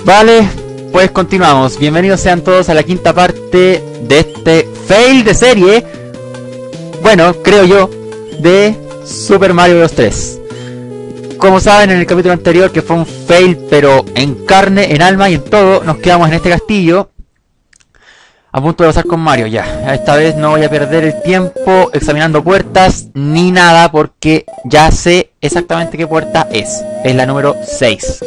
Vale, pues continuamos. Bienvenidos sean todos a la quinta parte de este fail de serie. Bueno, creo yo, de Super Mario Bros. 3. Como saben, en el capítulo anterior, que fue un fail, pero en carne, en alma y en todo, nos quedamos en este castillo a punto de pasar con Mario. Ya, esta vez no voy a perder el tiempo examinando puertas ni nada, porque ya sé exactamente qué puerta es. Es la número 6.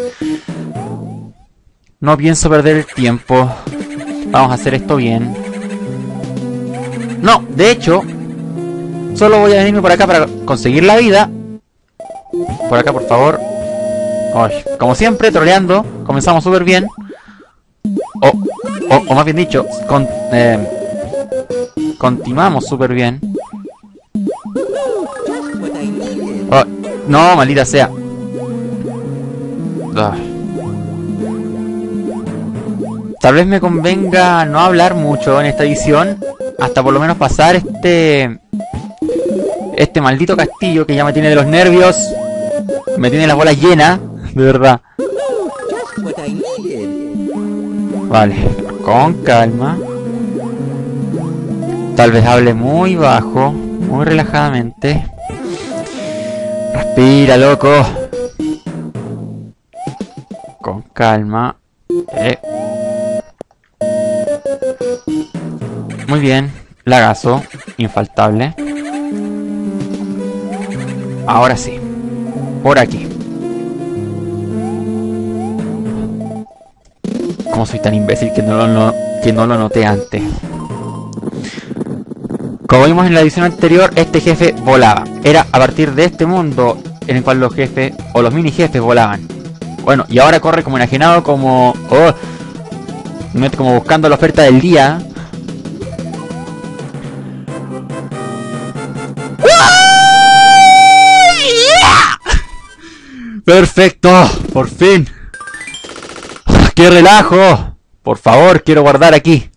No pienso perder el tiempo. Vamos a hacer esto bien. No, de hecho, solo voy a venirme por acá para conseguir la vida. Por acá, por favor. Ay, como siempre, troleando. Comenzamos súper bien. O más bien dicho, continuamos súper bien. Oh, no, maldita sea. Tal vez me convenga no hablar mucho en esta edición, hasta por lo menos pasar este maldito castillo que ya me tiene de los nervios. Me tiene las bolas llenas, de verdad. Vale, con calma. Tal vez hable muy bajo, muy relajadamente. Respira, loco. Con calma. Muy bien, lagazo, infaltable. Ahora sí, por aquí. ¿Cómo soy tan imbécil que no lo noté antes? Como vimos en la edición anterior, este jefe volaba. Era a partir de este mundo en el cual los jefes o los mini jefes volaban. Bueno, y ahora corre como enajenado, como buscando la oferta del día. Perfecto, por fin. ¡Qué relajo! Por favor, quiero guardar aquí.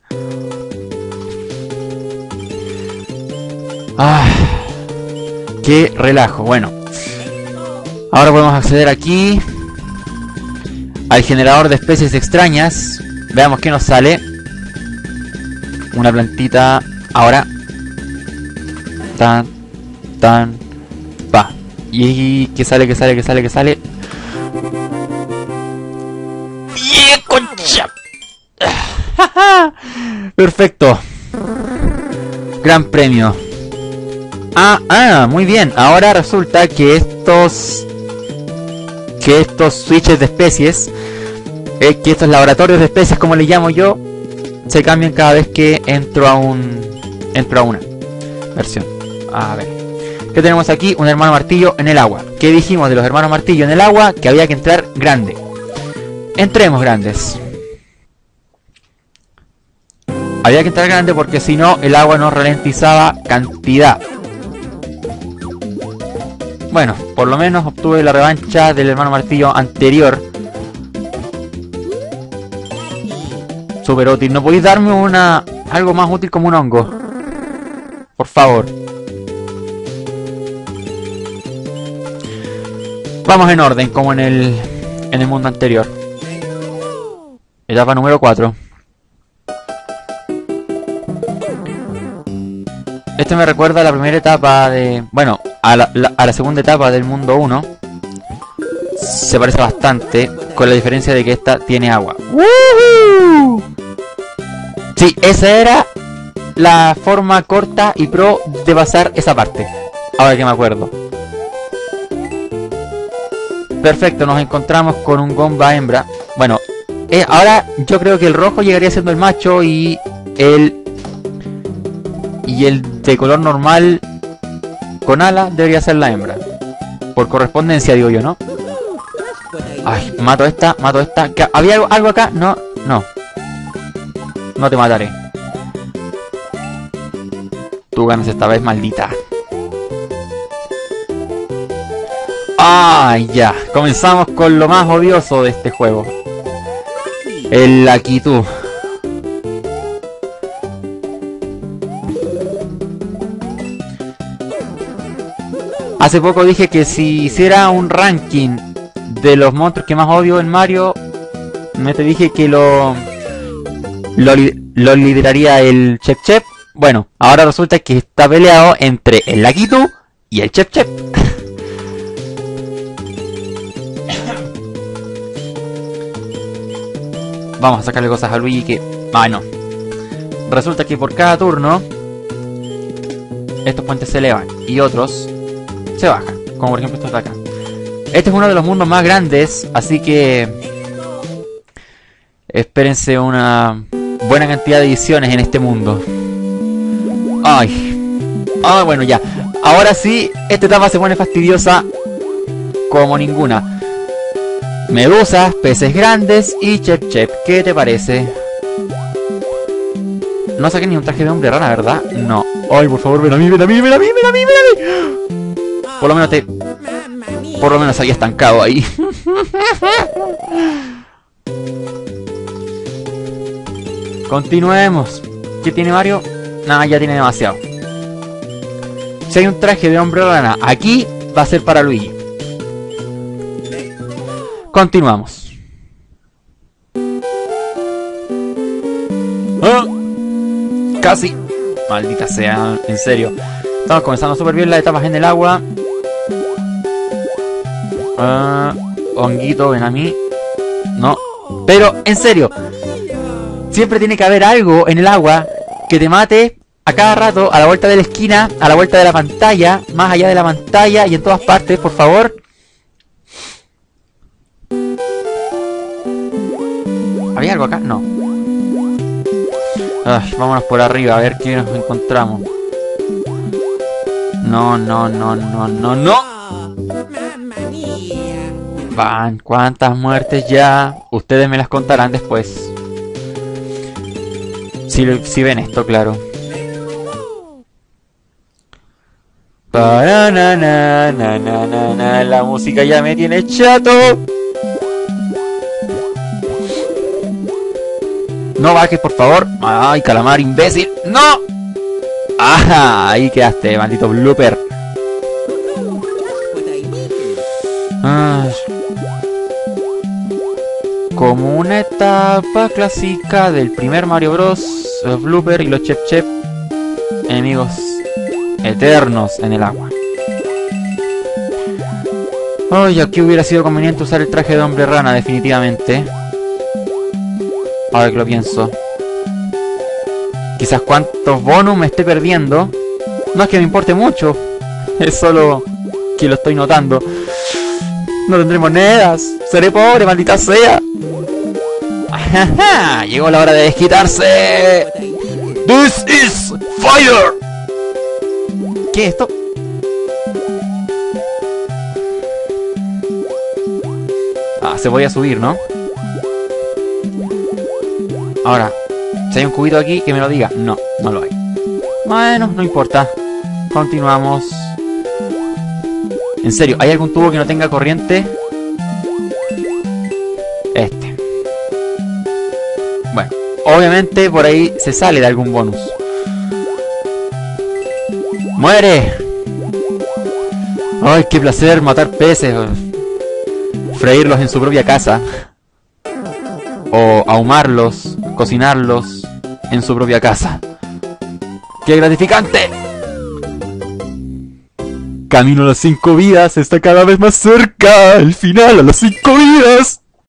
¡Qué relajo! Bueno, ahora podemos acceder aquí al generador de especies extrañas. Veamos qué nos sale. Una plantita. Ahora. Va. Y que sale. ¡Y concha! Perfecto. Gran premio. Muy bien. Ahora resulta que estos switches de especies, que estos laboratorios de especies, como le llamo yo, se cambian cada vez que entro a una versión. A ver, ¿qué tenemos aquí? Un hermano martillo en el agua. ¿Qué dijimos de los hermanos martillo en el agua? Que había que entrar grande. Entremos grandes. Había que entrar grande porque si no el agua nos ralentizaba cantidad. Bueno, por lo menos obtuve la revancha del hermano martillo anterior. Super útil. ¿No podéis darme algo más útil como un hongo? Por favor. Vamos en orden, como en el mundo anterior. Etapa número 4. Este me recuerda a la primera etapa de... Bueno, a la segunda etapa del mundo 1. Se parece bastante, con la diferencia de que esta tiene agua. ¡Woohoo! Sí, esa era la forma corta y pro de pasar esa parte. Ahora que me acuerdo. Perfecto, nos encontramos con un Gomba hembra. Bueno, ahora yo creo que el rojo llegaría siendo el macho y el de color normal con ala debería ser la hembra. Por correspondencia, digo yo, ¿no? Ay, mato esta. ¿Había algo acá? No. No te mataré. Tú ganas esta vez, maldita. Ya. Comenzamos con lo más odioso de este juego. El Lakitu. Hace poco dije que si hiciera un ranking de los monstruos que más odio en Mario, ¿No te dije que lo lideraría el Chep Chep? Bueno, ahora resulta que está peleado entre el Lakitu y el Chep Chep. Vamos a sacarle cosas a Luigi que... Ah, no. Resulta que por cada turno estos puentes se elevan y otros se bajan, como por ejemplo estos de acá. Este es uno de los mundos más grandes, así que espérense una buena cantidad de ediciones en este mundo. Ay, bueno, ya. Ahora sí, esta etapa se pone fastidiosa como ninguna. Medusas, peces grandes y Chep Chep. ¿Qué te parece? No saqué ni un traje de hombre rana, ¿verdad? No. Ay, por favor, ven a mí, ven a mí, ven a mí, ven a mí, ven a mí. Por lo menos había estancado ahí. Continuemos. ¿Qué tiene Mario? Nada, ya tiene demasiado. Si hay un traje de hombre rana aquí, va a ser para Luigi. Continuamos. ¡Ah! Casi. Maldita sea, en serio. Estamos comenzando súper bien las etapas en el agua. Honguito, ven a mí. No. Pero, en serio. Siempre tiene que haber algo en el agua que te mate a cada rato, a la vuelta de la esquina, a la vuelta de la pantalla, más allá de la pantalla y en todas partes, por favor. ¿Había algo acá? No. Ay, vámonos por arriba a ver qué nos encontramos. No. Van, ¿cuántas muertes ya? Ustedes me las contarán después. Si ven esto, claro. La música ya me tiene chato. No bajes, por favor. Ay, calamar, imbécil. ¡No! ¡Ah! Ahí quedaste, maldito blooper. Ay. Como una etapa clásica del primer Mario Bros, los blooper y los Chep Chep, enemigos eternos en el agua. Ay, aquí hubiera sido conveniente usar el traje de hombre rana, definitivamente. Ahora que lo pienso. Quizás cuántos bonus me esté perdiendo. No es que me importe mucho. Es solo que lo estoy notando. No tendré monedas. Seré pobre, maldita sea. ¡Ajaja! Llegó la hora de desquitarse. This is fire. ¿Qué es esto? Ah, se podía subir, ¿no? Ahora, si hay un cubito aquí, que me lo diga. No, no lo hay. Bueno, no importa. Continuamos. En serio, ¿hay algún tubo que no tenga corriente? Este. Bueno, obviamente por ahí se sale de algún bonus. ¡Muere! ¡Ay, qué placer matar peces! Freírlos en su propia casa. O ahumarlos, cocinarlos en su propia casa. ¡Qué gratificante! Camino a las 5 vidas está cada vez más cerca. El final a las 5 vidas.